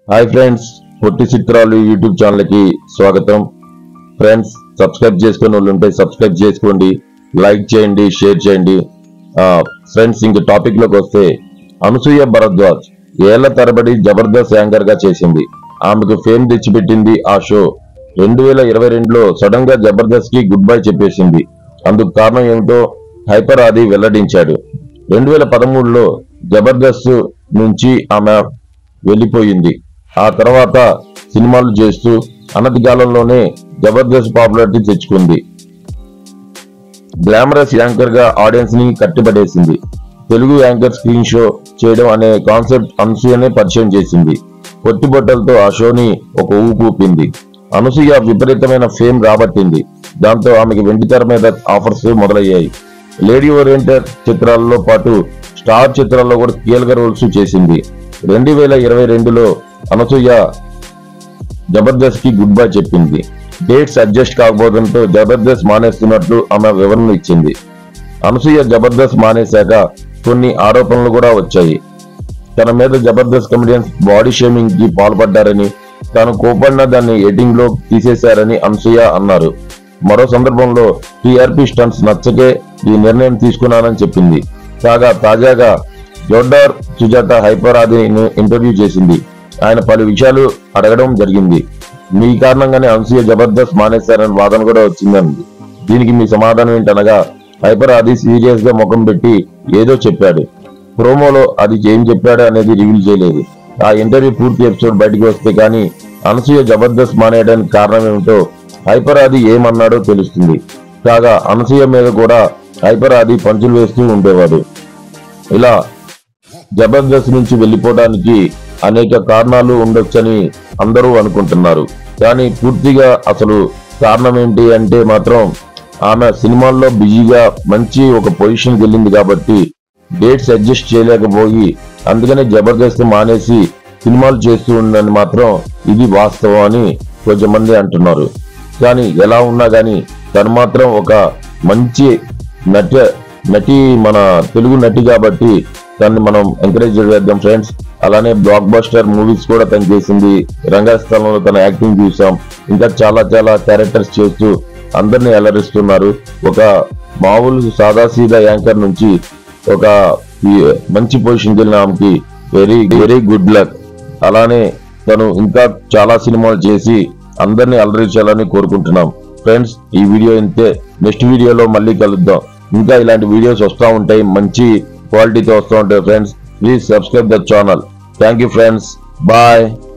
Hi friends, పొట్టి చిత్రాలు YouTube ఛానల్కి స్వాగతం. ఫ్రెండ్స్, సబ్స్క్రైబ్ చేసుకునే వాళ్ళు ఉంటే సబ్స్క్రైబ్ చేసుకోండి, లైక్ చేయండి, షేర్ చేయండి. ఫ్రెండ్స్, ఇంక టాపిక్ లోకి వస్తే, అనసూయ భరద్వాజ్ ఏళ్ల తరబడి జబర్దస్త్ యాంకర్ గా చేసింది. ఆమెకు ఫేమ్ తెచ్చిపెట్టింది ఆ షో. 2022లో సడన్ గా జబర్దస్త్ కి గుడ్ బై చెప్పేసింది. అందుకు కారణం ఏమిటో హైపర్ ఆది వెల్లడించాడు. 2013లో జబర్దస్త్ నుంచి ఆమె వెళ్లిపోయింది. ఆ తర్వాత సినిమాలు చేస్తూ అనతి కాలంలోనే జబర్దస్త్ పాపులారిటీ తెచ్చుకుంది. గ్లామరస్ యాంకర్ గా ఆడియన్స్ ని కట్టిపడేసింది. తెలుగు యాంకర్ స్క్రీన్ షో చేయడం అనే కాన్సెప్ట్ అనసూయనే పరిచయం చేసింది. పొట్టి బొట్టలతో ఆ షోని ఒక ఊపు ఊపింది. అనసూయ విపరీతమైన ఫేమ్ రాబట్టింది. దాంతో ఆమెకి వెండితెర మీద ఆఫర్స్ మొదలయ్యాయి. లేడీ ఓరియంటెడ్ చిత్రాలలో పాటు స్టార్ చిత్రాల్లో కూడా కీలక రోల్స్ చేసింది. 2022లో అనసూయ జబర్దస్త్ కి గుడ్ బై చెప్పింది. డేట్స్ అడ్జస్ట్ కాకపోవడంతో జబర్దస్త్ మానేస్తున్నట్లు ఆమె వివరణ ఇచ్చింది. అనసూయ జబర్దస్త్ మానేశాక కొన్ని ఆరోపణలు కూడా వచ్చాయి. తన మీద జబర్దస్త్ కమెడియన్స్ బాడీ షేమింగ్ కి పాల్పడ్డారని, తాను కోపడిన దాన్ని ఎడిటింగ్ లో తీసేశారని అనసూయ అన్నారు. మరో సందర్భంలో టీఆర్పీ స్టంట్స్ నచ్చకే ఈ నిర్ణయం తీసుకున్నానని చెప్పింది. తాజాగా జోర్డార్ సుజాత హైపర్ ఆదిని ఇంటర్వ్యూ చేసింది. ఆయన పలు విషయాలు అడగడం జరిగింది. మీ కారణంగానే అనసూయ జబర్దస్త్ మానేశారని వాదన కూడా వచ్చిందంది. దీనికి మీ సమాధానం ఏంటనగా, హైపర్ ఆది సీరియస్ గా ముఖం పెట్టి ఏదో చెప్పాడు. ప్రోమోలో అది ఏం చెప్పాడు అనేది రివీల్ చేయలేదు. ఆ ఇంటర్వ్యూ పూర్తి ఎపిసోడ్ బయటకు వస్తే కానీ అనసూయ జబర్దస్త్ మానేయడానికి కారణం ఏమిటో, హైపర్ ఆది ఏమన్నాడో తెలుస్తుంది. కాగా అనసూయ మీద కూడా హైపర్ ఆది పంచులు వేస్తూ ఉండేవాడు. ఇలా జబర్దస్త్ నుంచి వెళ్లిపోవడానికి అనేక కారణాలు ఉండొచ్చని అందరూ అనుకుంటున్నారు. కానీ పూర్తిగా అసలు కారణం ఏంటి అంటే మాత్రం, ఆమె సినిమాల్లో బిజీగా మంచి ఒక పొజిషన్ వెళ్ళింది కాబట్టి డేట్స్ అడ్జస్ట్ చేయలేకపోయి అందుకనే జబర్దస్త్ మానేసి సినిమాలు చేస్తూ ఉందని మాత్రం ఇది వాస్తవం అని కొంతమంది అంటున్నారు. కానీ ఎలా ఉన్నా కానీ తను మాత్రం ఒక మంచి నటి మన తెలుగు నటి కాబట్టి తను మనం ఎంకరేజ్ చేద్దాం ఫ్రెండ్స్. అలానే బ్లాక్ బస్టర్ మూవీస్ కూడా తను చేసింది. రంగస్థలంలో తన యాక్టింగ్ చూసాం. ఇంకా చాలా క్యారెక్టర్స్ చేస్తూ అందరినీ అలరిస్తున్నారు. ఒక మామూలు సాదాసీదా యాంకర్ నుంచి ఒక మంచి పొజిషన్కి వెళ్ళిన ఆమెకి వెరీ గుడ్ లక్. అలానే తను ఇంకా చాలా సినిమాలు చేసి అందరినీ అలరించాలని కోరుకుంటున్నాం. ఫ్రెండ్స్, ఈ వీడియో ఇంతే. నెక్స్ట్ వీడియోలో మళ్ళీ కలుద్దాం. ఇంకా ఇలాంటి వీడియోస్ వస్తూ ఉంటాయి, మంచి క్వాలిటీతో వస్తూ ఉంటాయి friends. Please subscribe the channel. Thank you friends. Bye.